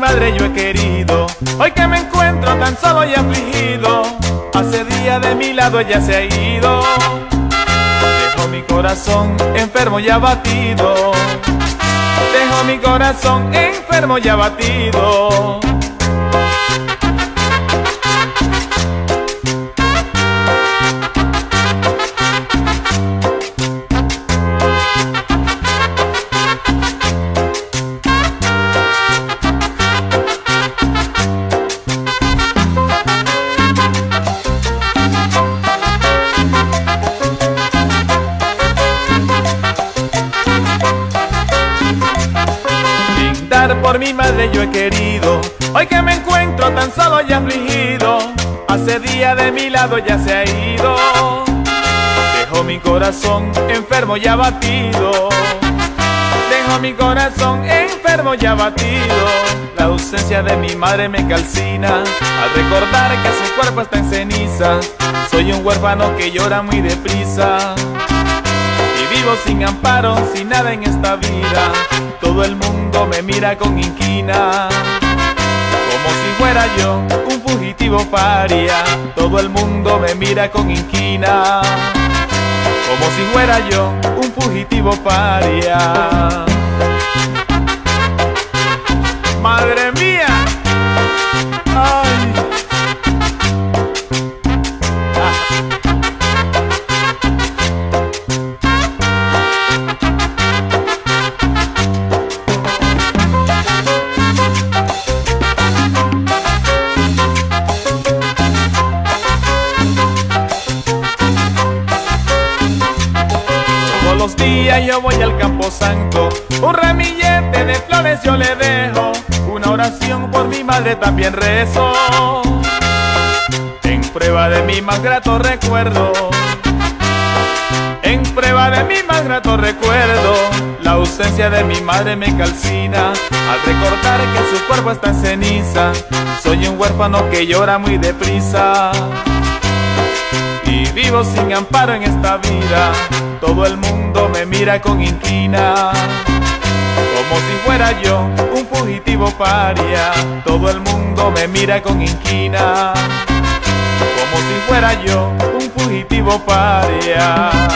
madre yo he querido. Hoy que me encuentro tan solo y afligido, hace días de mi lado ella se ha ido. Dejo mi corazón enfermo y abatido. Dejo mi corazón enfermo y abatido. Por mi madre yo he querido, hoy que me encuentro tan solo y afligido, hace días de mi lado ya se ha ido. Dejo mi corazón enfermo y abatido. Dejo mi corazón enfermo y abatido. La ausencia de mi madre me calcina al recordar que su cuerpo está en cenizas. Soy un huérfano que llora muy deprisa y vivo sin amparo, sin nada en esta vida. Todo el mundo me mira con inquina, como si fuera yo un fugitivo paria. Todo el mundo me mira con inquina, como si fuera yo un fugitivo paria. Madre mía, ay. Todos los días yo voy al camposanto, un ramillete de flores yo le dejo, una oración por mi madre también rezo, en prueba de mi más grato recuerdo. En prueba de mi más grato recuerdo, la ausencia de mi madre me calcina al recordar que su cuerpo está en ceniza. Soy un huérfano que llora muy deprisa y vivo sin amparo en esta vida. Todo el mundo me mira con inquina, como si fuera yo un fugitivo paria. Todo el mundo me mira con inquina, como si fuera yo un fugitivo paria.